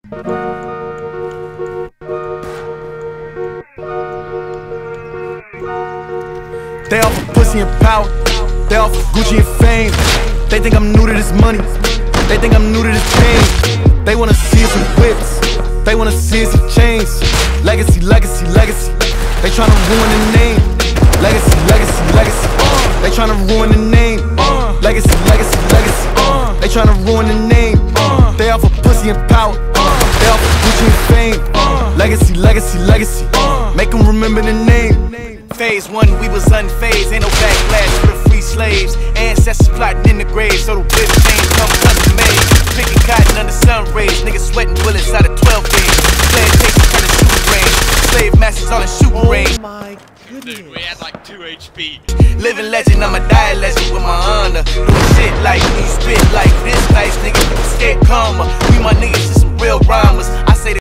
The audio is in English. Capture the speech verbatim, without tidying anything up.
They offer pussy and power, they offer Gucci and fame. They think I'm new to this money, they think I'm new to this pain. They wanna see some whips, they wanna see some chains. Legacy, legacy, legacy, they tryna ruin the name. Legacy, legacy, legacy, they tryna ruin the name. Legacy, legacy, legacy, they tryna ruin the name. They offer pussy and power, they offer Gucci and fame. Legacy, legacy, legacy, make them remember the name. Phase one, we was unfazed, ain't no backlash for the free slaves. Ancestors plotting in the grave, so the whip chains come custom made. Picking cotton under sun rays, niggas sweating bullets out of twelve days. Plantation from the shooting range, slave masters all in shooting range. Oh my goodness. Dude, we had like two H P. Living legend, I'ma die a legend with my honor. Doing shit like me, spit like this nice nigga. Scared karma, we my niggas, just some real rhyme.